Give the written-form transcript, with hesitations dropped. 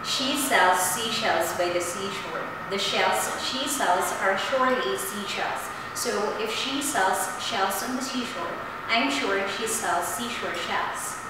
She sells seashells by the seashore. The shells she sells are surely seashells. So if she sells shells on the seashore, I'm sure she sells seashore shells.